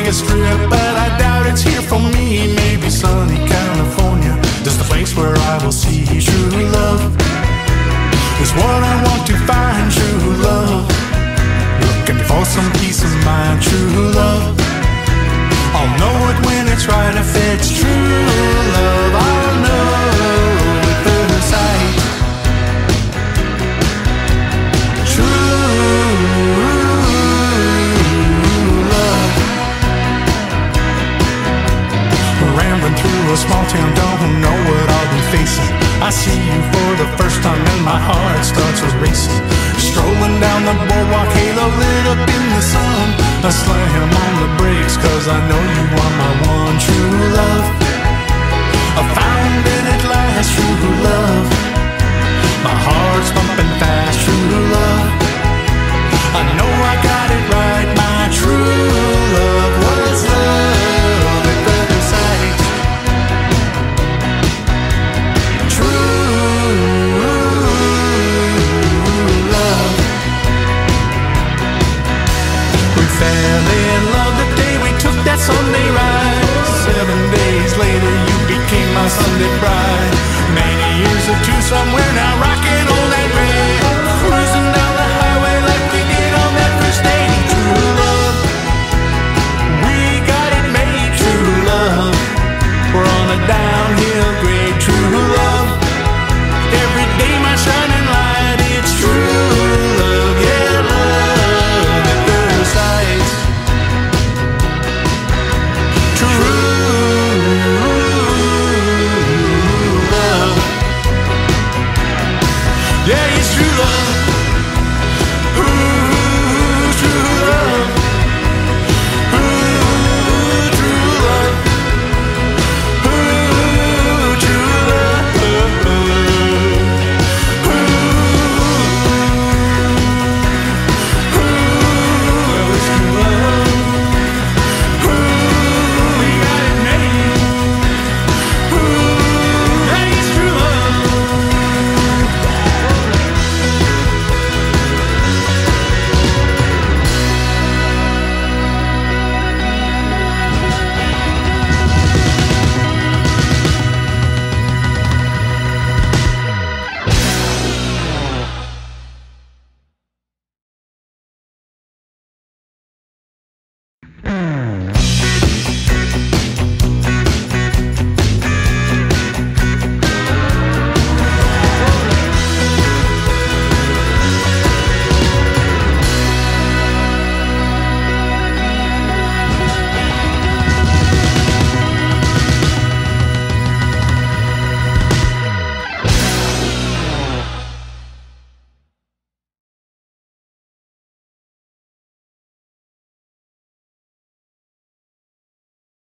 Vegas Strip, but I doubt it's here for me. Maybe sunny California, just the place where I will see true love. Is what I want to find, true love. Looking for some peace of mind, true love. I'll know it when it's right, if it's true love. I'll know at first sight. True love. Rambling through a small town, don't know what I'll be facing. I see you for the first time and my heart starts racing. Strolling down the boardwalk, halo lit up in the sun. I slam on the brakes cause I know you are my one true love. I found it at last, true love. My heart's pumping fast, true love. I know I got it right, my true love was love at first sight. Fell in love the day we took that Sunday ride. 7 days later you became my Sunday bride. Many years of two somewhere